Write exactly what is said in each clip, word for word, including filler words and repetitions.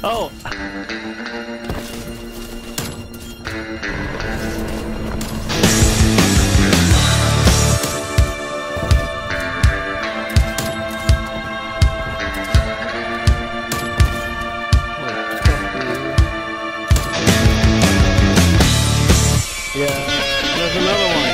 Oh. Yeah, there's another one.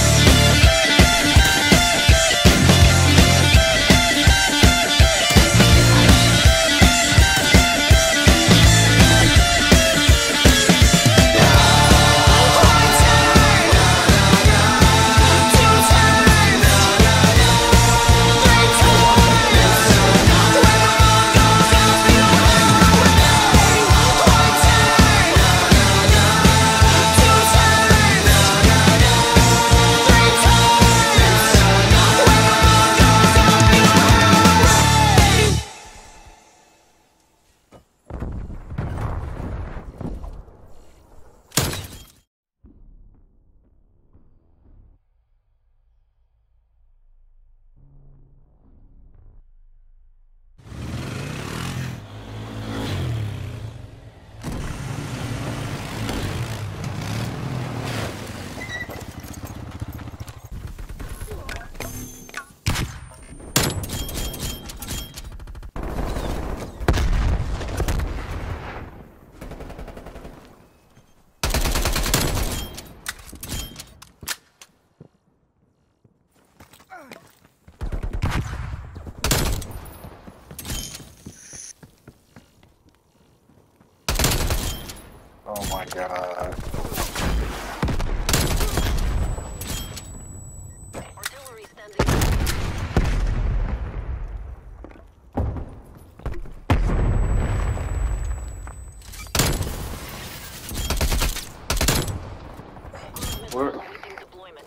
Oh my god. Artillery standing. Where? Awaiting deployment.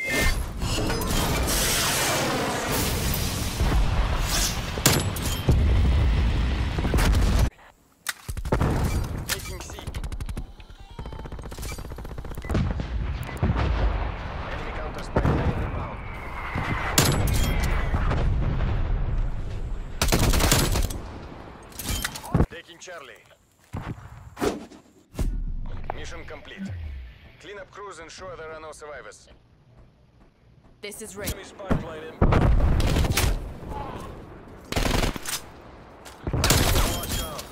Taking seat. Enemy counter-strike plane inbound. Taking Charlie. Mission complete. Clean up crews, ensure there are no survivors. This is Rick. Enemy spy plane inbound. Watch out.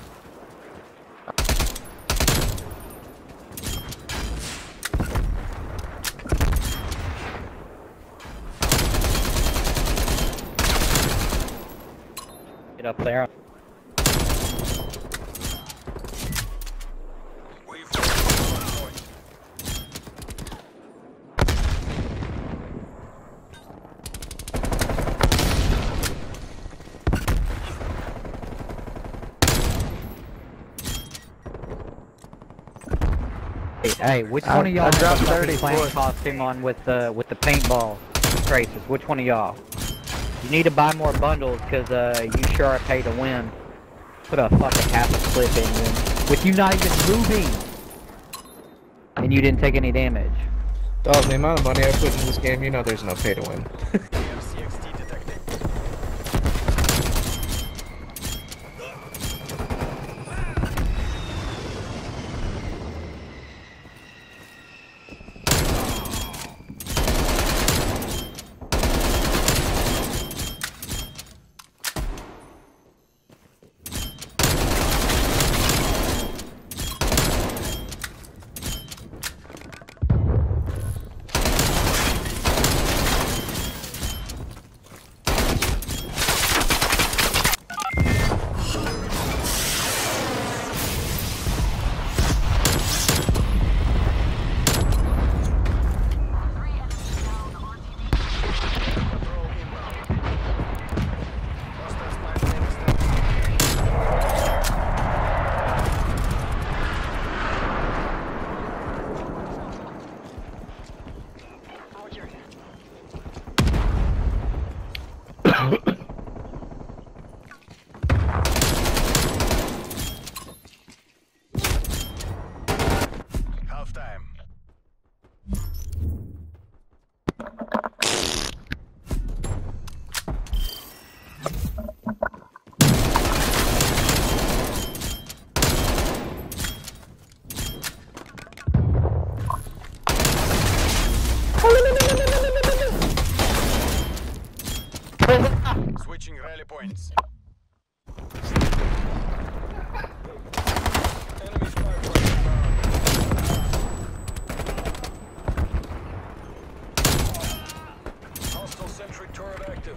Get up there. We've point. Hey, hey, which I- one of y'all I dropped has the thirty-four. playing costume on with the with the paintball traces? Which one of y'all? You need to buy more bundles because uh, you sure are pay to win. Put a fucking half a clip in you with you not even moving, and you didn't take any damage. Dog, the amount of money I put in this game, you know there's no pay to win. C X T detected. seconds. Enemy spy plane inbound. Hostile sentry turret active.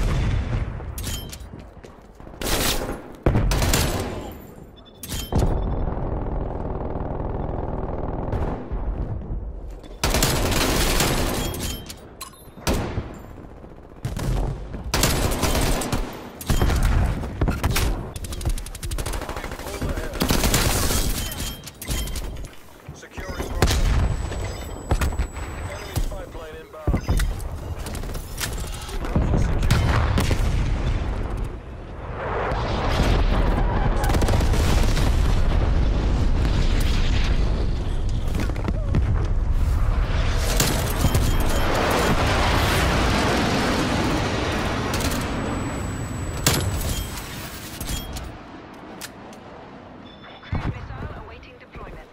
Securing Bravo. Enemy spy plane inbound. Bravo secure. Cruise missile awaiting deployment.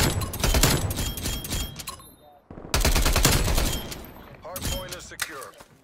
Hardpoint is secure.